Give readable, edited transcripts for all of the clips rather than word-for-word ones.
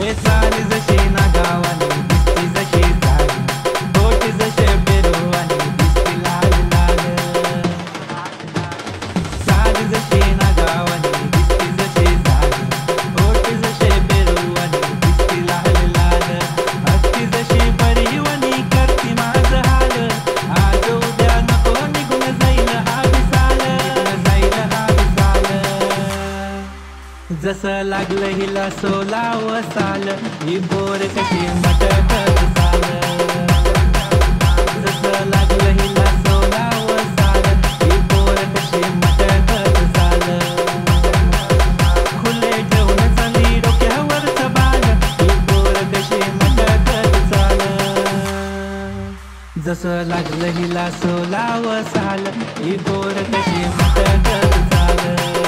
चाल जशी ना गावाने दिसती जशी साडी, बोट जसे पेरुवाने दिसती लाल लाल. चाल जशी ना गावाने दिसती जशी साडी, बोट जसे पेरुवाने दिसती लाल लाल. हत्ती जशी परिवणी करती माझ हाल, आज उद्या नको निघून जाईल हा विसाल, जाईल हा विसाल. जसं लागलं हिला 16व साल, ही पोर कशी मटकत चाल. जसं लागलं हिला 16व साल, ही पोर कशी मटकत चाल. खुले ठेवून चाली डोक्यावरच बाल, ही पोर कशी मटकत चाल. जसं लागलं हिला 16व साल, ही पोर कशी मटकत चाल.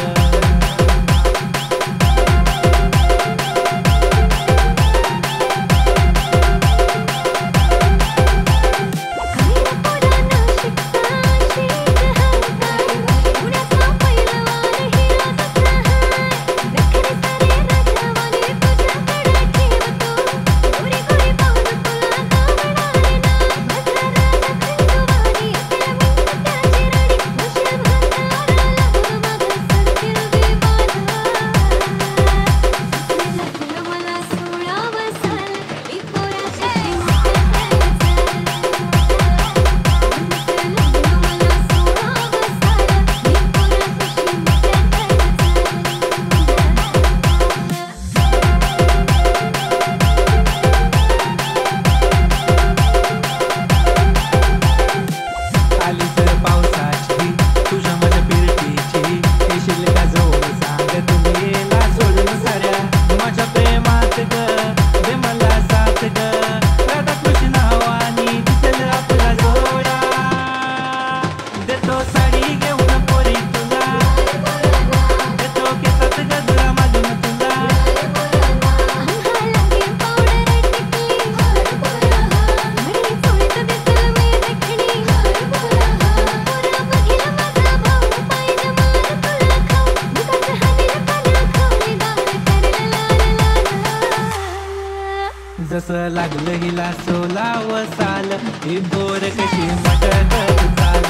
जसं लागलं हिला 16व साल, ही पोर कशी मटकत चाल.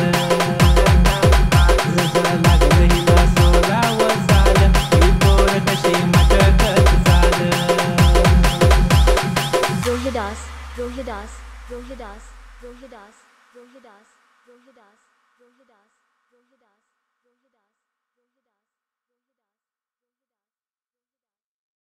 जसं लागलं हिला 16व साल, ही पोर कशी मटकत चाल. रोहिदास रोहिदास रोहिदास रोहिदास रोहिदास रोहिदास रोहिदास रोहिदास.